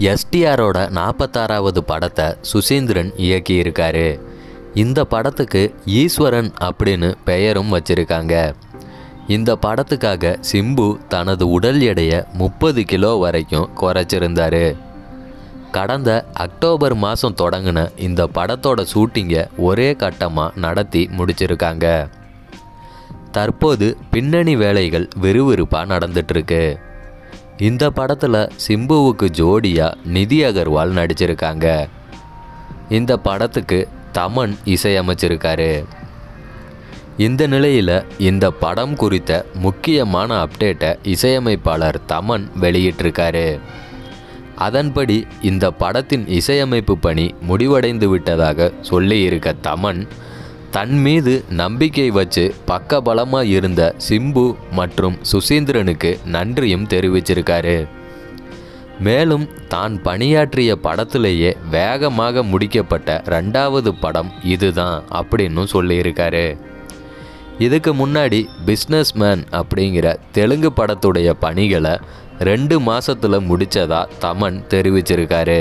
எஸ்டிஆரோட 46வது படத்தை சுசீந்திரன் இயக்கியிருக்காரு. இந்த படத்துக்கு ஈஸ்வரன் அப்படின்னு பெயரும் வச்சிருக்காங்க. இந்த படத்துக்காக சிம்பு தனது உடல் எடையை 30 கிலோ வரைக்கும் குறைச்சிருந்தார். கடந்த அக்டோபர் மாதம் தொடங்கின இந்த படத்தோட ஷூட்டிங்கை ஒரே கட்டமாக நடத்தி முடிச்சிருக்காங்க. தற்போது பின்னணி வேலைகள் விறுவிறுப்பாக நடந்துட்டுருக்கு. இந்த படத்தில் சிம்புவுக்கு ஜோடியாக நிதி அகர்வால் நடிச்சிருக்காங்க. இந்த படத்துக்கு தமன் இசையமைச்சிருக்காரு. இந்த நிலையில் இந்த படம் குறித்த முக்கியமான அப்டேட்டை இசையமைப்பாளர் தமன் வெளியிட்டிருக்காரு. அதன்படி இந்த படத்தின் இசையமைப்பு பணி முடிவடைந்து விட்டதாக சொல்லியிருக்க தமன் தன் மீது நம்பிக்கை வச்சு பக்கபலமாக இருந்த சிம்பு மற்றும் சுசீந்திரனுக்கு நன்றியும் தெரிவிச்சிருக்காரு. மேலும் தான் பணியாற்றிய படத்திலேயே வேகமாக முடிக்கப்பட்ட 2வது படம் இதுதான் அப்படின்னு சொல்லியிருக்காரு. இதுக்கு முன்னாடி பிஸ்னஸ் மேன் அப்படிங்கிற தெலுங்கு படத்துடைய பணிகளை 2 மாதத்தில் முடித்ததா தமன் தெரிவிச்சிருக்காரு.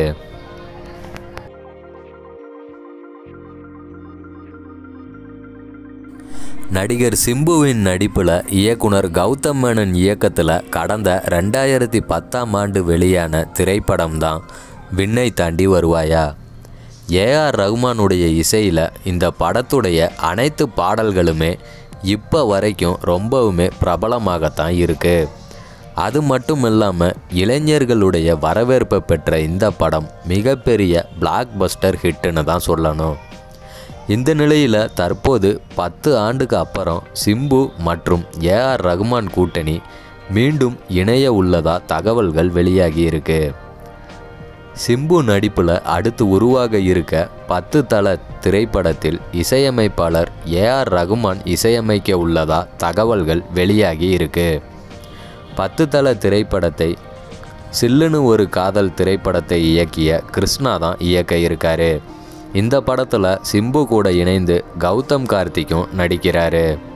நடிகர் சிம்புவின் நடிப்பில் இயக்குனர் கௌதம் மேனன் இயக்கத்தில் கடந்த 2010ஆம் ஆண்டு வெளியான திரைப்படம் தான் விண்ணை தாண்டி வருவாயா. ஏஆர் ரஹ்மானுடைய இசையில் இந்த படத்துடைய அனைத்து பாடல்களுமே இப்போ வரைக்கும் ரொம்பவுமே பிரபலமாகத்தான் இருக்குது. அது மட்டும் இல்லாமல் இளைஞர்களுடைய வரவேற்பை பெற்ற இந்த படம் மிகப்பெரிய பிளாக் பஸ்டர் ஹிட்டுன்னு தான் சொல்லணும். இந்த நிலையில் தற்போது 10 ஆண்டுக்கு அப்புறம் சிம்பு மற்றும் ஏஆர் ரஹ்மான் கூட்டணி மீண்டும் இணைய உள்ளதா தகவல்கள் வெளியாகி இருக்கு. சிம்பு நடிப்பில் அடுத்து உருவாக இருக்க 10 தல திரைப்படத்தில் இசையமைப்பாளர் ஏஆர் ரஹ்மான் இசையமைக்க உள்ளதா தகவல்கள் வெளியாகி இருக்கு. 10 தல திரைப்படத்தை சில்லுன்னு ஒரு காதல் திரைப்படத்தை இயக்கிய கிருஷ்ணா தான் இயக்க இருக்காரு. இந்த படத்தில் சிம்பு கூட இணைந்து கௌதம் கார்த்திக்கும் நடிக்கிறாரு.